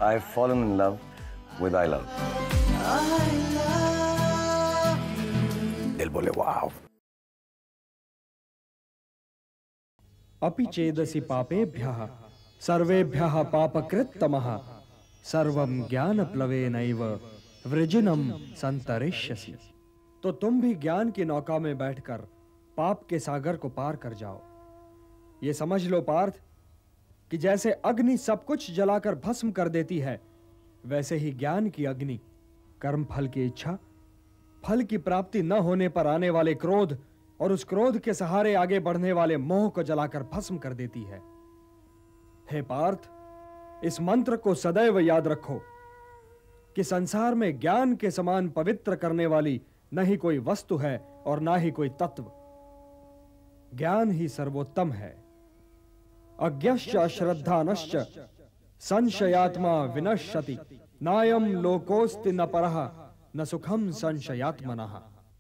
I've fallen in love with I love. दिल बोले वाव. अपि चेदसि पापेभ्यः सर्वेभ्यः पापकृत्तमः सर्वं ज्ञानप्लवेनैव वृजिनं संतरिष्यसि। तो तुम भी ज्ञान की नौका में बैठकर पाप के सागर को पार कर जाओ। ये समझ लो पार्थ कि जैसे अग्नि सब कुछ जलाकर भस्म कर देती है, वैसे ही ज्ञान की अग्नि कर्म फल की इच्छा, फल की प्राप्ति न होने पर आने वाले क्रोध और उस क्रोध के सहारे आगे बढ़ने वाले मोह को जलाकर भस्म कर देती है। हे पार्थ, इस मंत्र को सदैव याद रखो कि संसार में ज्ञान के समान पवित्र करने वाली न ही कोई वस्तु है और ना ही कोई तत्व। ज्ञान ही सर्वोत्तम है। अज्ञश्च अश्रद्धानश्च संशयात्मा विनश्यति नायम लोकोस्ति न परः न सुखम संशयात्मनः।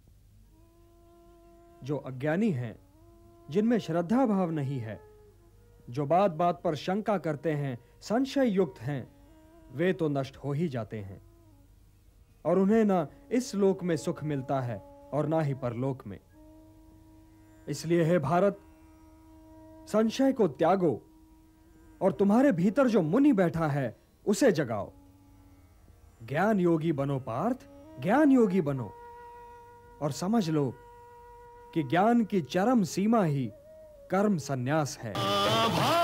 जो अज्ञानी हैं, जिनमें श्रद्धा भाव नहीं है, जो बात बात पर शंका करते हैं, संशय युक्त हैं, वे तो नष्ट हो ही जाते हैं और उन्हें ना इस लोक में सुख मिलता है और ना ही परलोक में। इसलिए हे भारत, संशय को त्यागो और तुम्हारे भीतर जो मुनि बैठा है उसे जगाओ। ज्ञान योगी बनो पार्थ, ज्ञान योगी बनो और समझ लो कि ज्ञान की चरम सीमा ही कर्म संन्यास है।